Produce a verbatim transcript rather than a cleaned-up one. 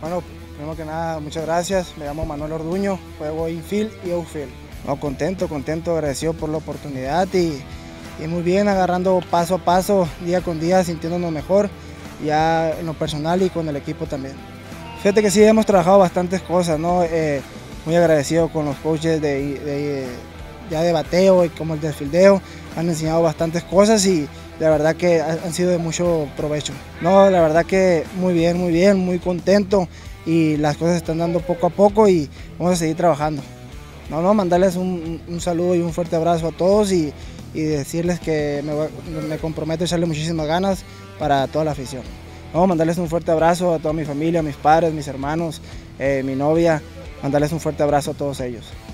Bueno, primero que nada, muchas gracias. Me llamo Manuel Orduño, juego infield y outfield. No, contento, contento, agradecido por la oportunidad y, y muy bien, agarrando paso a paso, día con día, sintiéndonos mejor, ya en lo personal y con el equipo también. Fíjate que sí, hemos trabajado bastantes cosas, ¿no? Eh, muy agradecido con los coaches de, de, ya de bateo y como el de fildeo, han enseñado bastantes cosas y la verdad que han sido de mucho provecho. No, la verdad que muy bien, muy bien, muy contento y las cosas se están dando poco a poco y vamos a seguir trabajando. No, no, mandarles un, un saludo y un fuerte abrazo a todos y, y decirles que me, me comprometo a echarle muchísimas ganas para toda la afición. No, mandarles un fuerte abrazo a toda mi familia, a mis padres, mis hermanos, eh, mi novia, mandarles un fuerte abrazo a todos ellos.